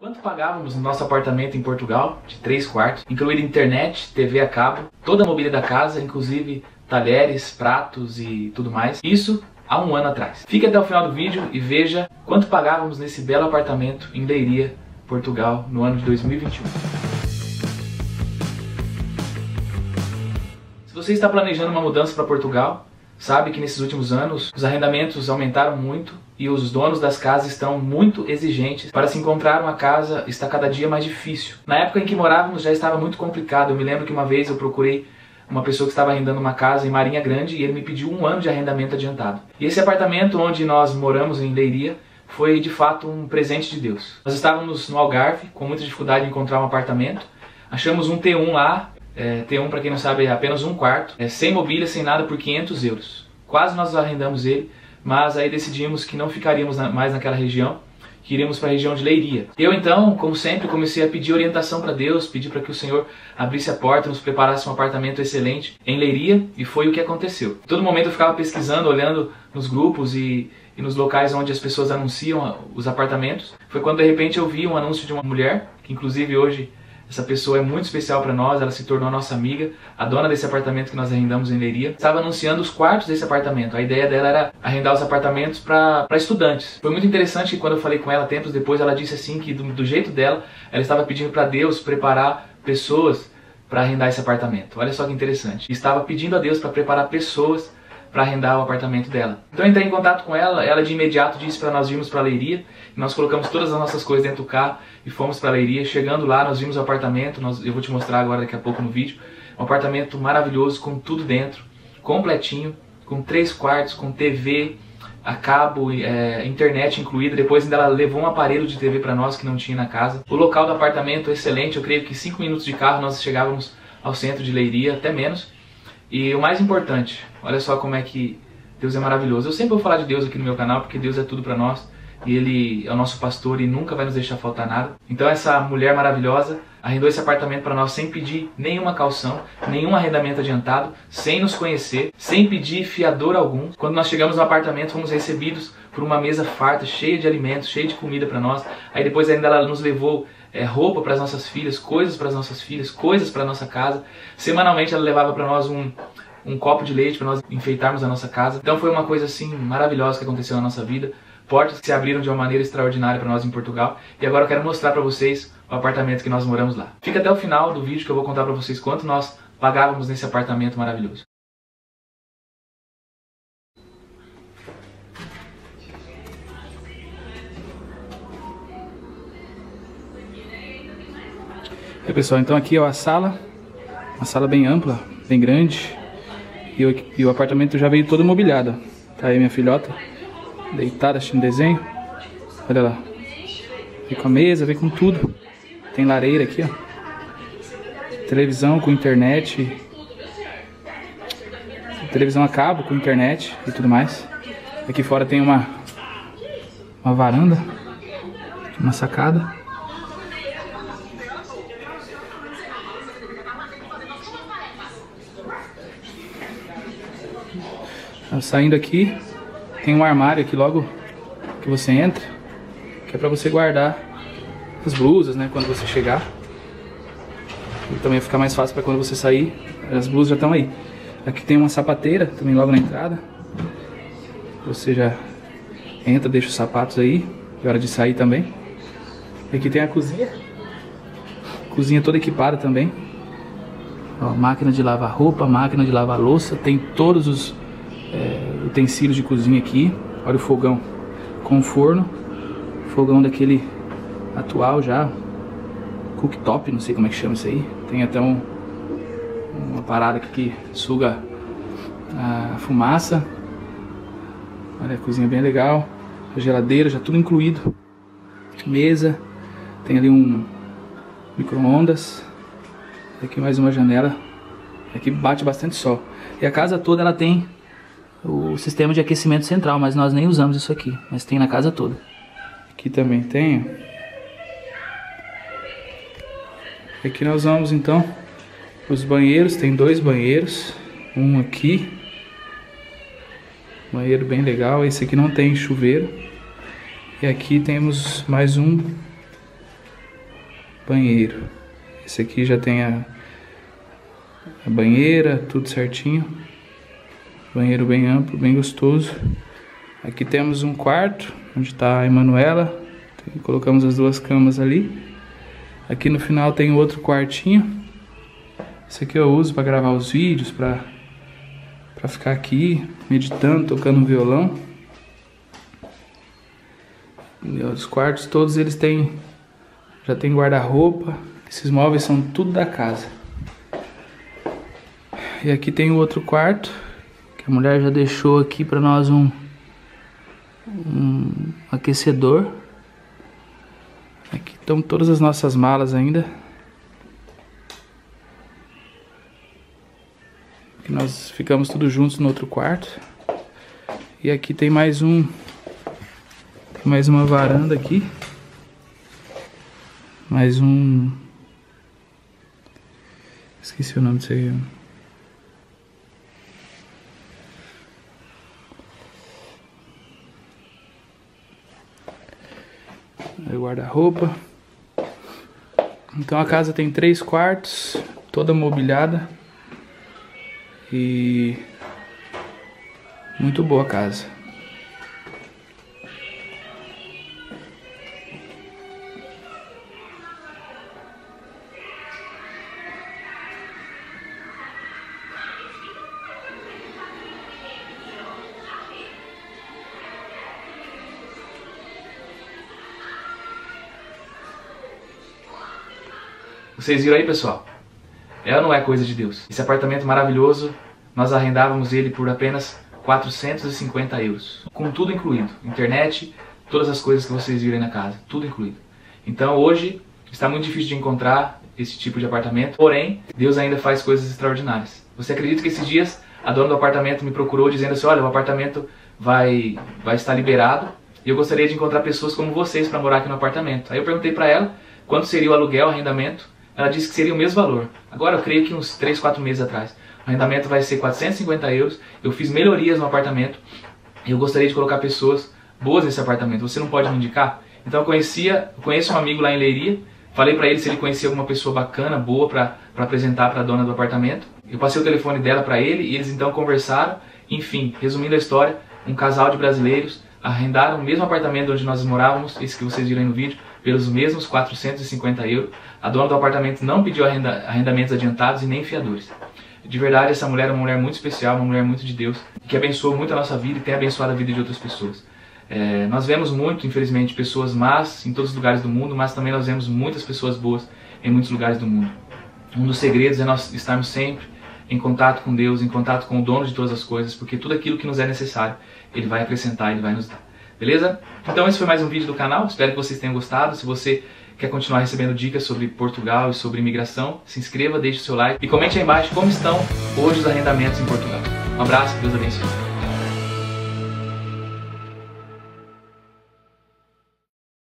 Quanto pagávamos no nosso apartamento em Portugal, de 3 quartos, incluindo internet, TV a cabo, toda a mobília da casa, inclusive talheres, pratos e tudo mais. Isso há um ano atrás. Fique até o final do vídeo e veja quanto pagávamos nesse belo apartamento em Leiria, Portugal, no ano de 2021. Se você está planejando uma mudança para Portugal, sabe que nesses últimos anos os arrendamentos aumentaram muito e os donos das casas estão muito exigentes. Para se encontrar uma casa está cada dia mais difícil. Na época em que morávamos já estava muito complicado. Eu me lembro que uma vez eu procurei uma pessoa que estava arrendando uma casa em Marinha Grande e ele me pediu 1 ano de arrendamento adiantado. E esse apartamento onde nós moramos em Leiria foi de fato um presente de Deus. Nós estávamos no Algarve com muita dificuldade de encontrar um apartamento. Achamos um T1 lá. T1, para quem não sabe, é apenas 1 quarto, sem mobília, sem nada, por 500 euros. Quase nós arrendamos ele, mas aí decidimos que não ficaríamos mais naquela região, que iríamos para a região de Leiria. Eu então, como sempre, comecei a pedir orientação para Deus, pedir para que o Senhor abrisse a porta, nos preparasse um apartamento excelente em Leiria, e foi o que aconteceu. Em todo momento eu ficava pesquisando, olhando nos grupos e nos locais onde as pessoas anunciam os apartamentos. Foi quando de repente eu vi um anúncio de uma mulher, que inclusive hoje essa pessoa é muito especial para nós, ela se tornou nossa amiga, a dona desse apartamento que nós arrendamos em Leiria. Estava anunciando os quartos desse apartamento. A ideia dela era arrendar os apartamentos para estudantes. Foi muito interessante que quando eu falei com ela tempos depois, ela disse assim que do jeito dela, ela estava pedindo para Deus preparar pessoas para arrendar esse apartamento. Olha só que interessante. Estava pedindo a Deus para preparar pessoas para arrendar o apartamento dela. Então eu entrei em contato com ela, ela de imediato disse para nós irmos para Leiria, e nós colocamos todas as nossas coisas dentro do carro e fomos para Leiria. Chegando lá, nós vimos o apartamento, eu vou te mostrar agora daqui a pouco no vídeo, um apartamento maravilhoso, com tudo dentro, completinho, com 3 quartos, com TV a cabo, internet incluída. Depois ainda ela levou um aparelho de TV para nós que não tinha na casa. O local do apartamento é excelente, eu creio que 5 minutos de carro nós chegávamos ao centro de Leiria, até menos. E o mais importante, olha só como é que Deus é maravilhoso. Eu sempre vou falar de Deus aqui no meu canal, porque Deus é tudo pra nós. E Ele é o nosso pastor e nunca vai nos deixar faltar nada. Então essa mulher maravilhosa arrendou esse apartamento para nós sem pedir nenhuma caução, nenhum arrendamento adiantado, sem nos conhecer, sem pedir fiador algum. Quando nós chegamos no apartamento, fomos recebidos por uma mesa farta, cheia de alimentos, cheia de comida para nós. Aí depois ainda ela nos levou roupa para as nossas filhas, coisas para as nossas filhas, coisas para a nossa casa. Semanalmente ela levava para nós um copo de leite para nós enfeitarmos a nossa casa. Então foi uma coisa assim maravilhosa que aconteceu na nossa vida. Portas que se abriram de uma maneira extraordinária para nós em Portugal. E agora eu quero mostrar para vocês o apartamento que nós moramos lá. Fica até o final do vídeo que eu vou contar para vocês quanto nós pagávamos nesse apartamento maravilhoso. E aí, pessoal, então aqui é a sala, uma sala bem ampla, bem grande, e o apartamento já veio todo mobiliado. Tá aí minha filhota, deitada assistindo desenho, olha lá, vem com a mesa, vem com tudo, tem lareira aqui, ó, televisão com internet, televisão a cabo com internet e tudo mais. Aqui fora tem uma varanda, uma sacada. Saindo aqui, tem um armário aqui logo que você entra, que é pra você guardar as blusas, né, quando você chegar. E também fica mais fácil para quando você sair, as blusas já estão aí. Aqui tem uma sapateira, também logo na entrada. Você já entra, deixa os sapatos aí, é hora de sair também. E aqui tem a cozinha. Cozinha toda equipada também. Ó, máquina de lavar roupa, máquina de lavar louça, tem todos os utensílios de cozinha aqui. Olha o fogão com forno, fogão daquele atual já, cooktop, não sei como é que chama isso aí. Tem até uma parada aqui que suga a fumaça. Olha, a cozinha bem legal, a geladeira já tudo incluído, mesa, tem ali um micro-ondas, aqui mais uma janela, aqui bate bastante sol. E a casa toda ela tem o sistema de aquecimento central, mas nós nem usamos isso aqui, mas tem na casa toda. Aqui também tem. Aqui nós vamos então os banheiros, tem 2 banheiros, um aqui, banheiro bem legal. Esse aqui não tem chuveiro. E aqui temos mais um banheiro. Esse aqui já tem a banheira, tudo certinho. Banheiro bem amplo, bem gostoso. Aqui temos um quarto, onde está a Emanuela. Colocamos as duas camas ali. Aqui no final tem outro quartinho. Esse aqui eu uso para gravar os vídeos, para ficar aqui meditando, tocando violão. E os quartos todos eles já tem guarda-roupa. Esses móveis são tudo da casa. E aqui tem o outro quarto, que a mulher já deixou aqui para nós um aquecedor. Aqui estão todas as nossas malas ainda. Aqui nós ficamos todos juntos no outro quarto. E aqui tem mais uma varanda aqui. Esqueci o nome disso aí. Guarda-roupa. Então a casa tem 3 quartos, toda mobiliada. E muito boa a casa. Vocês viram aí, pessoal? Ela não é coisa de Deus. Esse apartamento maravilhoso, nós arrendávamos ele por apenas 450 euros. Com tudo incluído. Internet, todas as coisas que vocês viram aí na casa. Tudo incluído. Então hoje está muito difícil de encontrar esse tipo de apartamento. Porém, Deus ainda faz coisas extraordinárias. Você acredita que esses dias a dona do apartamento me procurou dizendo assim: olha, o apartamento vai estar liberado e eu gostaria de encontrar pessoas como vocês para morar aqui no apartamento. Aí eu perguntei para ela quanto seria o aluguel, o arrendamento. Ela disse que seria o mesmo valor. Agora eu creio que uns 3, 4 meses atrás. O arrendamento vai ser 450 euros. Eu fiz melhorias no apartamento. E eu gostaria de colocar pessoas boas nesse apartamento. Você não pode me indicar? Então eu conheço um amigo lá em Leiria. Falei pra ele se ele conhecia alguma pessoa bacana, boa pra apresentar pra dona do apartamento. Eu passei o telefone dela pra ele e eles então conversaram. Enfim, resumindo a história, um casal de brasileiros arrendaram o mesmo apartamento onde nós morávamos, esse que vocês viram aí no vídeo, pelos mesmos 450 euros. A dona do apartamento não pediu arrendamentos adiantados e nem fiadores. De verdade, essa mulher é uma mulher muito especial, uma mulher muito de Deus, que abençoou muito a nossa vida e tem abençoado a vida de outras pessoas. Nós vemos muito, infelizmente, pessoas más em todos os lugares do mundo, mas também nós vemos muitas pessoas boas em muitos lugares do mundo. Um dos segredos é nós estarmos sempre em contato com Deus, em contato com o dono de todas as coisas, porque tudo aquilo que nos é necessário, Ele vai acrescentar, Ele vai nos dar. Beleza? Então esse foi mais um vídeo do canal, espero que vocês tenham gostado. Se você quer continuar recebendo dicas sobre Portugal e sobre imigração, se inscreva, deixe o seu like e comente aí embaixo como estão hoje os arrendamentos em Portugal. Um abraço, Deus abençoe.